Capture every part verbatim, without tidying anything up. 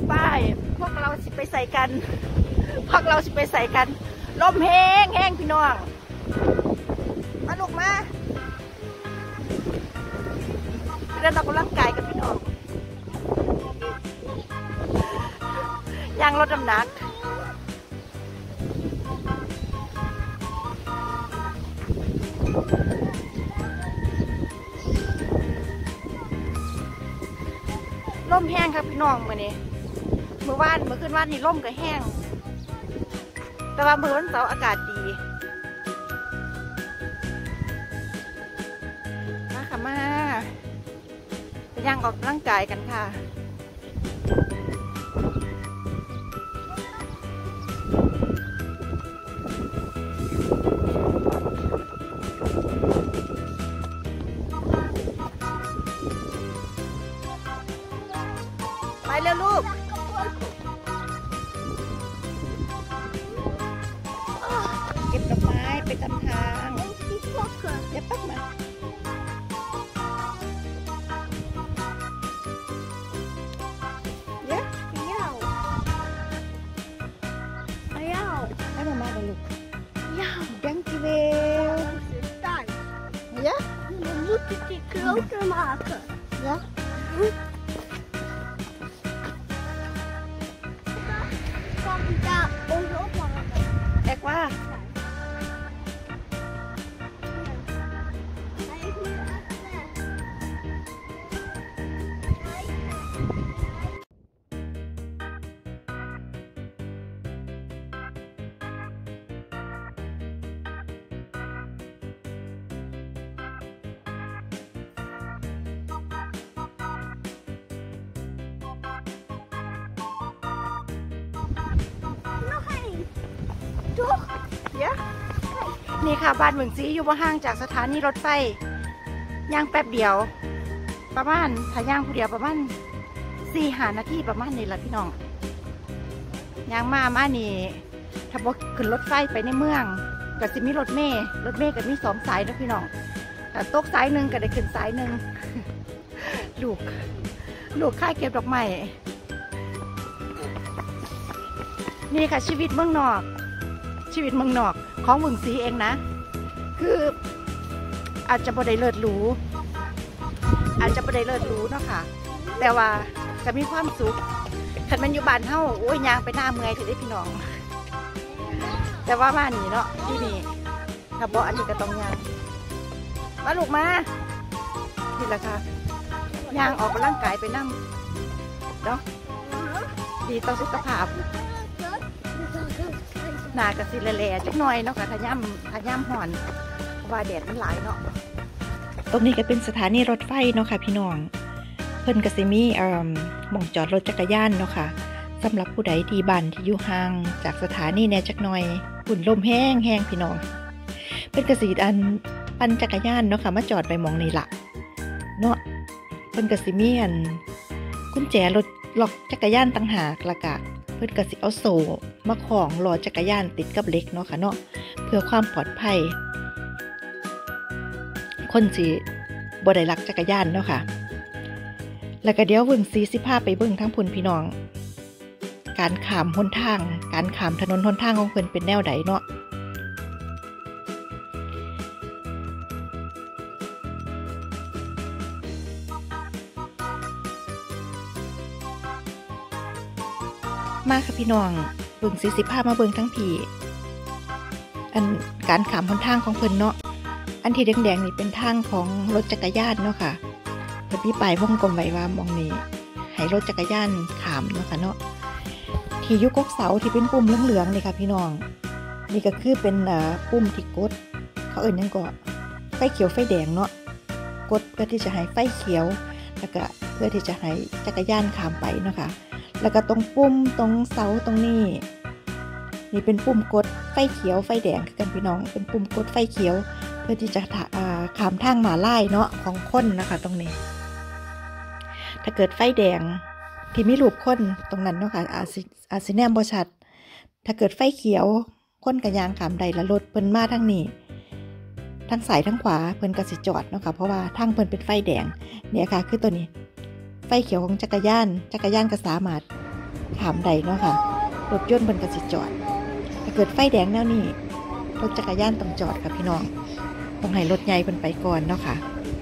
ป้ายพวกเราสิไปใส่กันพวกเราสิไปใส่กันลมแห้งแห้งพี่น้องมาลูกมาเดินออกกำลังกายกับพี่น้องยางลดน้ำหนักลมแห้งครับพี่น้องมื่อนี้เมื่อวานเมื่อคืนวานนี่ลมก็แห้งแต่ว่าเมื่อวันเสาร์อากาศดีมาค่ะมาไปย่างออกกำลังกายกันค่ะไปเร็วลูกเก็บดอกไม้ไปตามทางเดี๋ยวปั๊บมาเดี๋ยวให้มามาเลยลูกยังกี่เวลเยอะเยอะแอกว่านี่ค่ะบ้านเมืองซีอยู่บ่ห่างจากสถานีรถไฟย่างแป๊บเดียวประมาณถ้าย่างผู้เดียวประมาณสี่หานาทีประมาณนี้แหละพี่น้องย่างมามานี่ถ้าบอกขึ้นรถไฟไปในเมืองก็จะมีรถเมล์รถเมล์ก็มีสองสายนะพี่น้องแต่ตกสายหนึ่งก็ได้ขึ้นสายหนึ่งลูกลูกค่ายเก็บดอกไม้นี่ค่ะชีวิตเมืองนอกชีวิตเมืองนอกของเมืองซีเองนะคืออาจจะบ่ได้เลิศหรูอาจจะบ่ได้เลิศหรูเนาะค่ะแต่ว่าจะมีความสุขขันมันอยู่บ้านเฮาโอ้ยยางไปหน้าเมื่อยถึงได้พี่น้องแต่ว่าบ้านนี้เนาะที่นี่ถ้าบ่อันนี้ก็ต้องยางมาลูกมานี่แหละค่ะยางออกกำลังกายไปนั่งเนาะดีต่อสุขภาพหนากระสิแหล่ๆจักหน่อยเนาะค่ะทะย่ำทะย่ำห่อนว่าแดดมันหลายเนาะตรงนี้ก็เป็นสถานีรถไฟเนาะค่ะพี่น้องเพิ่นกสิมีเอ่อหม่องจอดรถจักรยานเนาะค่ะสำหรับผู้ใดที่บ้านที่อยู่ห่างจากสถานีแน่จักหน่อยฝุ่นลมแห้งแห้งพี่น้องเพิ่นกสิอันปั่นจักรยานเนาะค่ะมาจอดไปหม่องนี้ล่ะเนาะเพิ่นกสิมีอันกุญแจรถล็อกจักรยานต่างหากละกะเพื่อนก็สิเอาโซ่มาคล้องล้อจักรยานติดกับเหล็กเนาะค่ะเนาะเพื่อความปลอดภัยคนสิบ่ได้ลักจักรยานเนาะค่ะแล้วก็เดี๋ยวเบิ่งสีสิพาไปเบิ่งทั้งพุ่นพี่น้องการข้ามหนทางการข้ามถนนหนทางของเพิ่นเป็นแนวใดเนาะมาค่ะพี่น้องเบิ่งสีสิภาพมาเบิ่งทั้งผีอันการขามบนทางของเพิ่นเนาะอันที่แดงๆนี่เป็นทางของรถจักรยานเนาะค่ะเพิ่นมีป้ายวงกลมไว้ว่ามองนี้ให้รถจักรยานขามเนาะค่ะเนาะที่อยู่กกเสาที่เป็นปุ่มเหลืองๆนี่ค่ะพี่น้องนี่ก็คือเป็นเอ่อปุ่มที่กดเขาเอิ้นหยังก็ไฟเขียวไฟแดงเนาะกดเพื่อที่จะให้ไฟเขียวแล้วก็เพื่อที่จะให้จักรยานขามไปเนาะค่ะแล้วก็ตรงปุ่มตรงเสาตรงนี้นี่เป็นปุ่มกดไฟเขียวไฟแดงคือกันพี่น้องเป็นปุ่มกดไฟเขียวเพื่อที่จะขามทางหมาลายเนาะของคนนะคะตรงนี้ถ้าเกิดไฟแดงที่มีรูปคนตรงนั้นเนาะค่ะอาซิอาซิแนมบ่ชัดถ้าเกิดไฟเขียวคนกระยางขามใดละรถเพิ่นมาทางนี้ทั้งสายทั้งขวาเพิ่นก็สิจอดเนาะค่ะเพราะว่าทางเพิ่นเป็นไฟแดงเนี่ยค่ะคือตัวนี้ไฟเขียวของจักรยานจักรยานก็สามารถขามใดเนาะค่ะรถยนต์เพิ่นก็สิจอดถ้าเกิดไฟแดงแนวนี้รถจักรยานต้องจอดค่ะพี่น้องต้องให้รถใหญ่เพิ่นไปก่อนเนาะค่ะ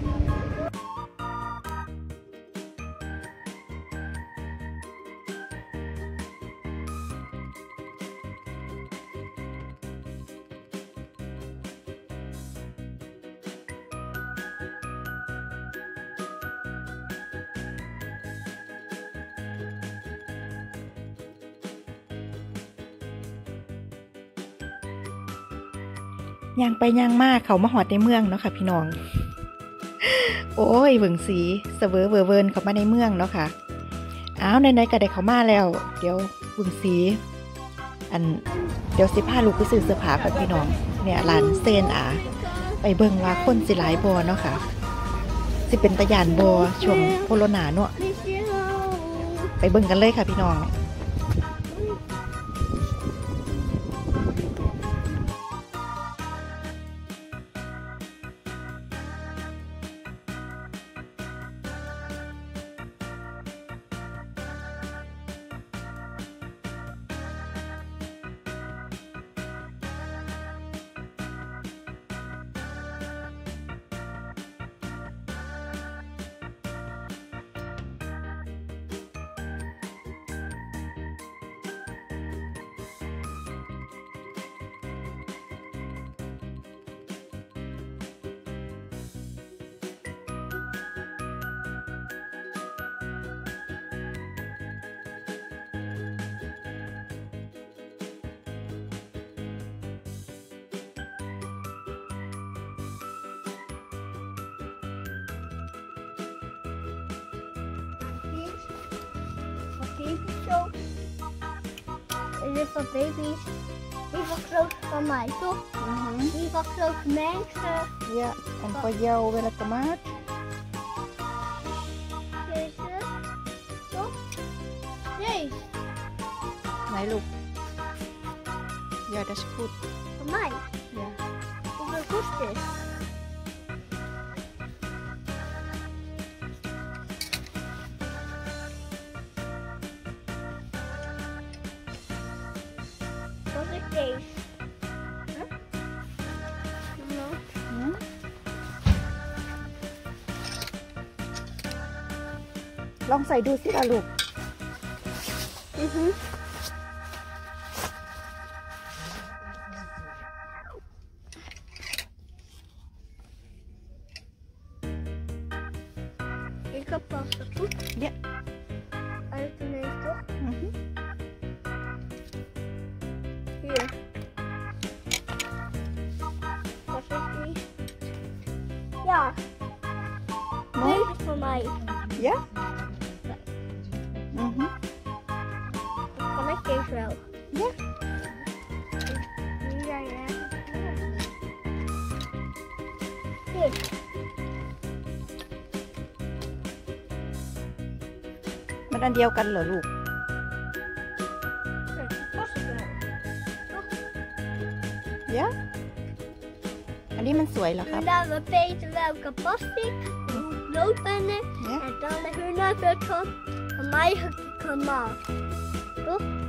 ย่างไปย่างมากเขามาหอดในเมืองเนาะค่ะพี่น้องโอ้ยเบิ่งสีเสเวอเวอร์เวิร์นเขามาในเมืองเนาะค่ะอ้าวไหนๆก็ได้เขามาแล้วเดี๋ยวเบิ่งสีอันเดี๋ยวสิพาลูกไปซื้อเสื้อผ้ากับพี่น้องเนี่ยร้านเซนอาไปเบิ่งว่าคนสิหลายบ่เนาะค่ะสิเป็นตะยานบ่ช่วงโควิดเนาะไปเบิ่งกันเลยค่ะพี่น้อง Baby show. Is it for babies? Die was groot van mij, toch? Mhm. Die was grote mensen. Ja, en voor jou welke maat? Deze. Toch? Deze. Nee, look. Ja, dat is goed. Van mij. Ja. Hoeveel kost dit? Wat is deze? Huh? No. Hmm? ลองใส่ดูสิล่ะลูก Mhm. Ik heb pasta goed. Ja. Uit de neus toch? Mhm. Hier. Wat is die? Ja. Mooi. Deze is voor mij. Ja? Mhm. Dan kan ik deze wel. Ja. Ja, ja. Dit. มันอันเดียวกันเหรอลูก Kijk, die past wel. Toch? ยะอันนี้มันสวยเหรอครับ Nu laten we weten welke past ik. Hoe groot ben ik. ยะ En dan leggen we naar het van van mij gemaakt. Toch?